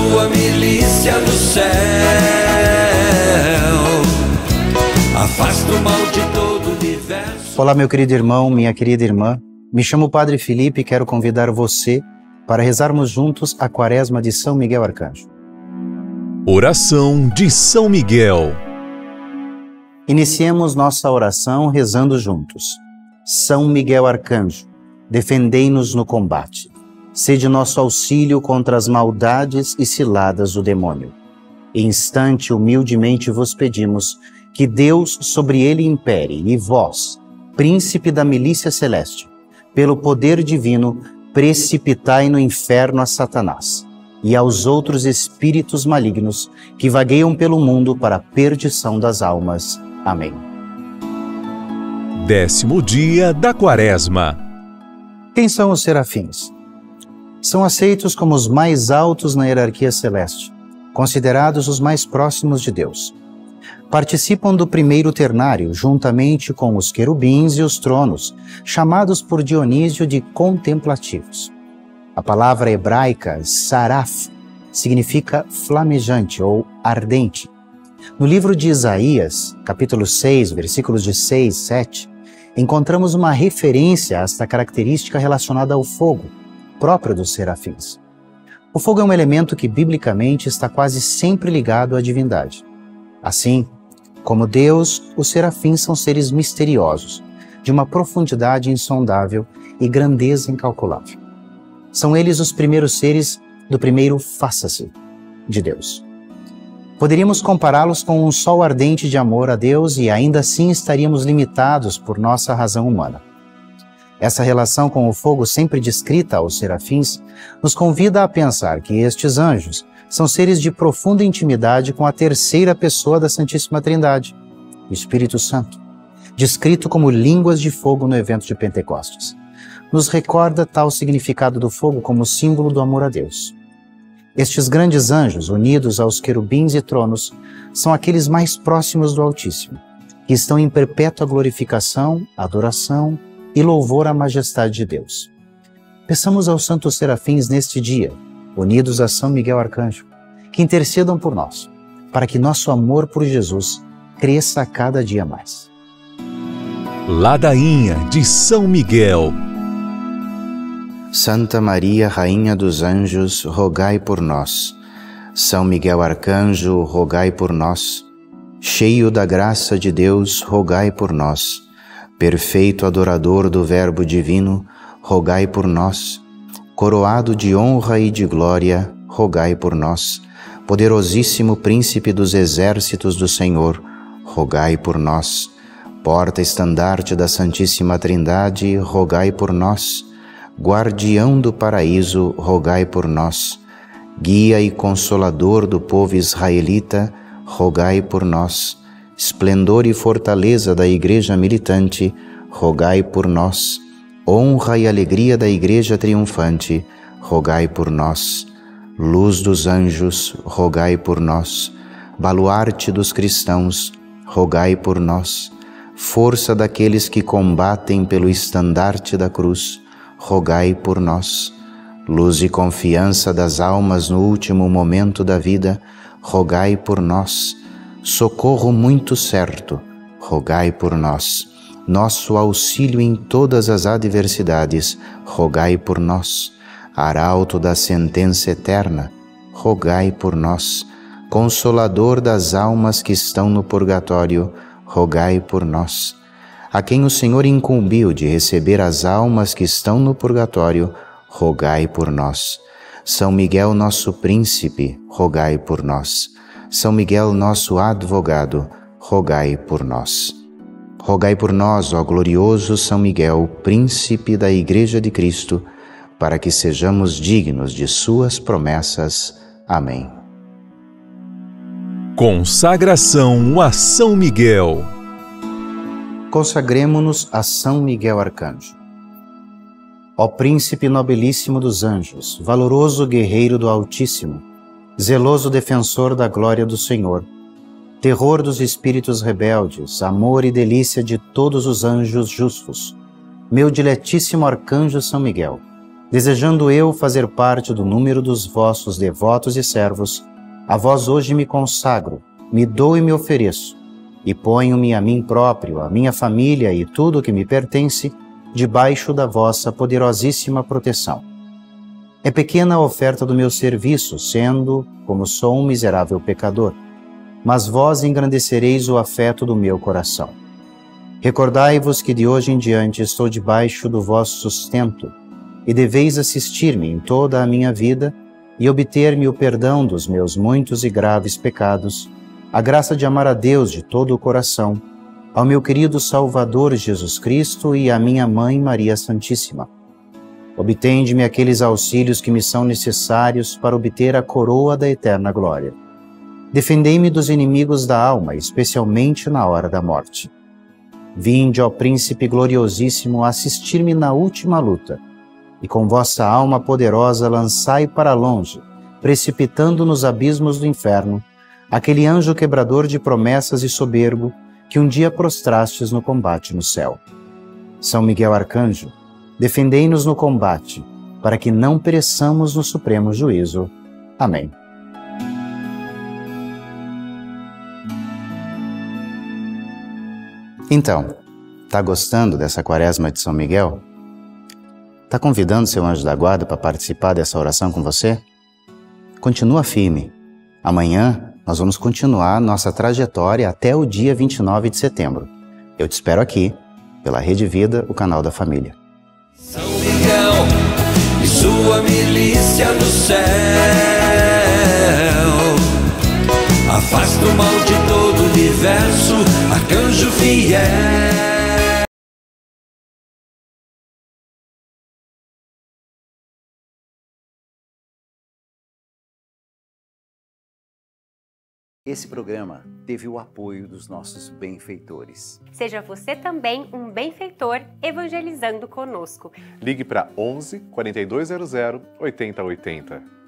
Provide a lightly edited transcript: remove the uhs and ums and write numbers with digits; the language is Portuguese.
tua milícia do céu, afasta o mal de todo o universo. Olá, meu querido irmão, minha querida irmã. Me chamo Padre Felipe e quero convidar você para rezarmos juntos a Quaresma de São Miguel Arcanjo. Oração de São Miguel. Iniciemos nossa oração rezando juntos. São Miguel Arcanjo, defendei-nos no combate. Sede nosso auxílio contra as maldades e ciladas do demônio. Instante, humildemente vos pedimos que Deus sobre ele impere e vós, príncipe da milícia celeste, pelo poder divino, precipitai no inferno a Satanás e aos outros espíritos malignos que vagueiam pelo mundo para a perdição das almas. Amém. 10º dia da Quaresma. Quem são os serafins? São aceitos como os mais altos na hierarquia celeste, considerados os mais próximos de Deus. Participam do primeiro ternário, juntamente com os querubins e os tronos, chamados por Dionísio de contemplativos. A palavra hebraica saraf significa flamejante ou ardente. No livro de Isaías, capítulo 6, versículos de 6 e 7, encontramos uma referência a esta característica relacionada ao fogo, próprio dos serafins. O fogo é um elemento que, biblicamente, está quase sempre ligado à divindade. Assim, como Deus, os serafins são seres misteriosos, de uma profundidade insondável e grandeza incalculável. São eles os primeiros seres do primeiro faça-se de Deus. Poderíamos compará-los com um sol ardente de amor a Deus e ainda assim estaríamos limitados por nossa razão humana. Essa relação com o fogo sempre descrita aos serafins nos convida a pensar que estes anjos são seres de profunda intimidade com a terceira pessoa da Santíssima Trindade, o Espírito Santo, descrito como línguas de fogo no evento de Pentecostes. Nos recorda tal significado do fogo como símbolo do amor a Deus. Estes grandes anjos, unidos aos querubins e tronos, são aqueles mais próximos do Altíssimo, que estão em perpétua glorificação, adoração e louvor à majestade de Deus. Peçamos aos santos serafins neste dia, unidos a São Miguel Arcanjo, que intercedam por nós, para que nosso amor por Jesus cresça a cada dia mais. Ladainha de São Miguel. Santa Maria, Rainha dos Anjos, rogai por nós. São Miguel Arcanjo, rogai por nós. Cheio da graça de Deus, rogai por nós. Perfeito adorador do Verbo Divino, rogai por nós. Coroado de honra e de glória, rogai por nós. Poderosíssimo Príncipe dos exércitos do Senhor, rogai por nós. Porta-estandarte da Santíssima Trindade, rogai por nós. Guardião do paraíso, rogai por nós. Guia e consolador do povo israelita, rogai por nós. Esplendor e fortaleza da Igreja militante, rogai por nós. Honra e alegria da Igreja triunfante, rogai por nós. Luz dos anjos, rogai por nós. Baluarte dos cristãos, rogai por nós. Força daqueles que combatem pelo estandarte da cruz, rogai por nós. Luz e confiança das almas no último momento da vida, rogai por nós. Socorro muito certo, rogai por nós. Nosso auxílio em todas as adversidades, rogai por nós. Arauto da sentença eterna, rogai por nós. Consolador das almas que estão no purgatório, rogai por nós. A quem o Senhor incumbiu de receber as almas que estão no purgatório, rogai por nós. São Miguel, nosso príncipe, rogai por nós. São Miguel, nosso advogado, rogai por nós. Rogai por nós, ó glorioso São Miguel, príncipe da Igreja de Cristo, para que sejamos dignos de suas promessas. Amém. Consagração a São Miguel. Consagremo-nos a São Miguel Arcanjo. Ó príncipe nobilíssimo dos anjos, valoroso guerreiro do Altíssimo, zeloso defensor da glória do Senhor, terror dos espíritos rebeldes, amor e delícia de todos os anjos justos, meu diletíssimo arcanjo São Miguel, Desejando eu fazer parte do número dos vossos devotos e servos, a vós hoje me consagro, me dou e me ofereço, e ponho-me a mim próprio, a minha família e tudo o que me pertence, debaixo da vossa poderosíssima proteção. É pequena a oferta do meu serviço, sendo, como sou um miserável pecador, mas vós engrandecereis o afeto do meu coração. Recordai-vos que de hoje em diante estou debaixo do vosso sustento, e deveis assistir-me em toda a minha vida e obter-me o perdão dos meus muitos e graves pecados, a graça de amar a Deus de todo o coração, ao meu querido Salvador Jesus Cristo e à minha Mãe Maria Santíssima. Obtende-me aqueles auxílios que me são necessários para obter a coroa da eterna glória. Defendei-me dos inimigos da alma, especialmente na hora da morte. Vinde, ó Príncipe gloriosíssimo, assistir-me na última luta, e com vossa alma poderosa lançai para longe, precipitando nos abismos do inferno, aquele anjo quebrador de promessas e soberbo que um dia prostrastes no combate no céu. São Miguel Arcanjo, defendei-nos no combate, para que não pereçamos no supremo juízo. Amém. Então, tá gostando dessa quaresma de São Miguel? Tá convidando seu anjo da guarda para participar dessa oração com você? Continua firme. Amanhã nós vamos continuar nossa trajetória até o dia 29 de setembro. Eu te espero aqui, pela Rede Vida, o canal da família. São Miguel e sua milícia do céu, afasta o mal de todo o universo, arcanjo fiel. Esse programa teve o apoio dos nossos benfeitores. Seja você também um benfeitor evangelizando conosco. Ligue para 11 4200 8080.